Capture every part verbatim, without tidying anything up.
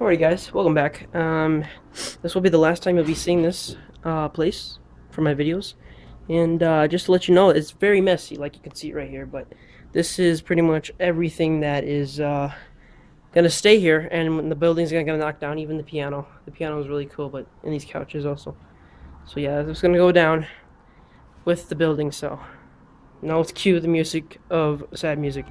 Alrighty guys, welcome back. Um, this will be the last time you'll be seeing this uh, place for my videos. And uh, just to let you know, it's very messy, like you can see right here. But this is pretty much everything that is uh, going to stay here. And when the building's going to knock down, even the piano. The piano is really cool, but and these couches also. So yeah, it's going to go down with the building. So now let's cue the music of sad music.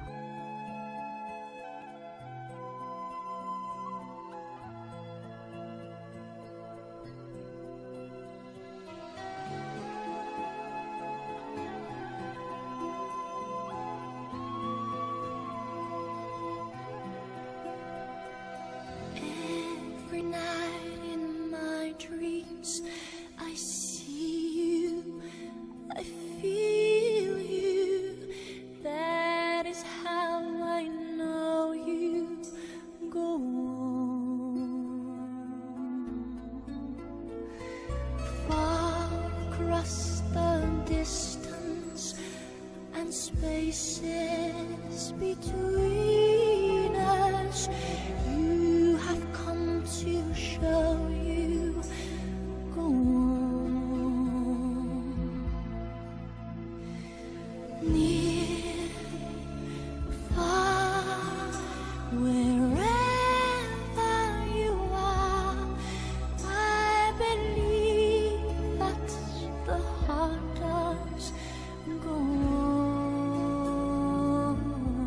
Every night in my dreams, I see you, I feel you. That is how I know you. Go on. Far across the distance and spaces between us, you have come to show you. Go on. Near, far, wherever you are, I believe that the heart does go on.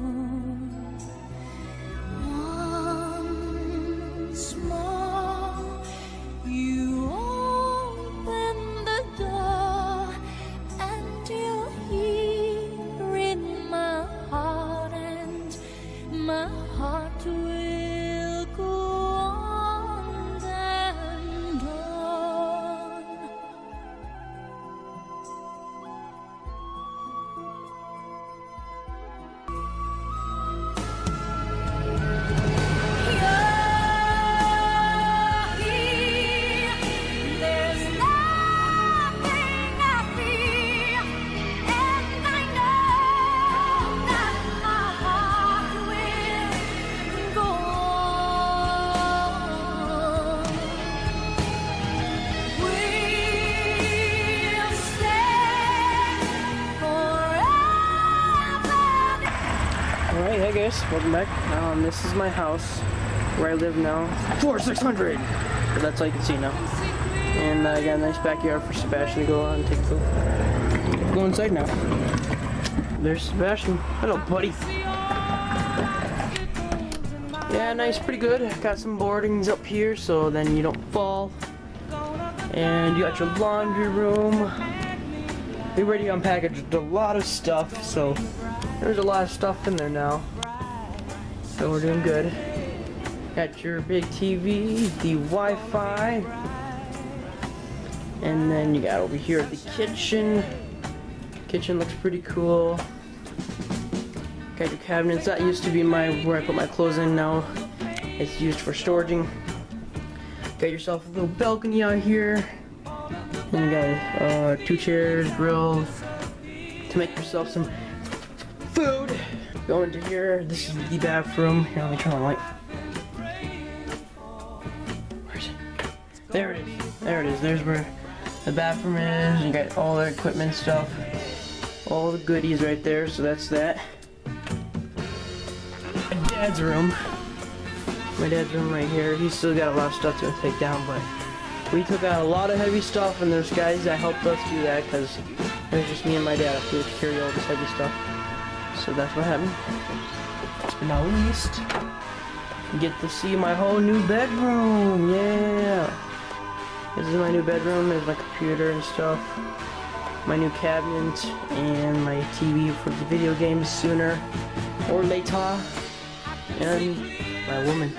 Once more, you open the door, and you're here in my heart, and my heart will go on and on. There's nothing I fear, and I know that my heart will go on. We'll stay forever. Alright, hey guys, welcome back. Um, this is my house where I live now. Floor six hundred! But that's all you can see now. And I got a nice backyard for Sebastian to go on and take a look. Go inside now. There's Sebastian. Hello, buddy. Yeah, nice, pretty good. Got some boardings up here so then you don't fall. And you got your laundry room. We already unpackaged a lot of stuff, so there's a lot of stuff in there now. So we're doing good. Got your big T V, the Wi-Fi, and then you got over here the kitchen. Kitchen looks pretty cool. Got your cabinets. That used to be my where I put my clothes in. Now it's used for storaging. Got yourself a little balcony out here, and you got uh, two chairs, grill to make yourself some food. Go into here. This is the bathroom. Here, let me turn on the light. Where is it? There it is. There it is. There's where the bathroom is. You got all the equipment stuff, all the goodies right there. So that's that. My dad's room. My dad's room right here. He's still got a lot of stuff to take down, but we took out a lot of heavy stuff, and there's guys that helped us do that because it was just me and my dad up here to carry all this heavy stuff. So that's what happened. But now least, you get to see my whole new bedroom. Yeah. This is my new bedroom. There's my computer and stuff. My new cabinet and my T V for the video games sooner or later. And my woman.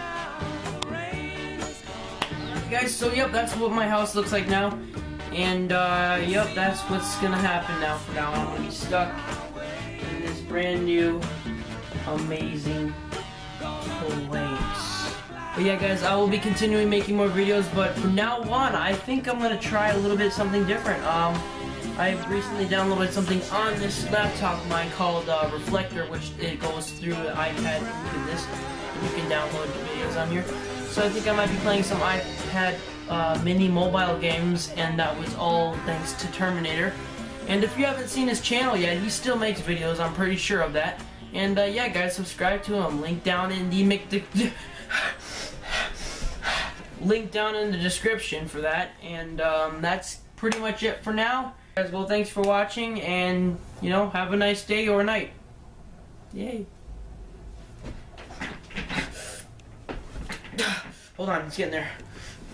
Guys, so yep, that's what my house looks like now. And uh, yep, that's what's gonna happen now for now. I'm gonna be stuck in this brand new, amazing place. But yeah guys, I will be continuing making more videos, but from now on, I think I'm gonna try a little bit something different. Um, I've recently downloaded something on this laptop of mine called uh, Reflector, which it goes through the iPad into this. you can download the videos on here. So I think I might be playing some iPad uh, mini mobile games, and that was all thanks to Terminator. And if you haven't seen his channel yet, he still makes videos, I'm pretty sure of that. And uh, yeah, guys, subscribe to him. Link down in the Mc link down in the description for that. And um, that's pretty much it for now. Guys, well, thanks for watching, and you know, have a nice day or night. Yay. Hold on, it's getting there.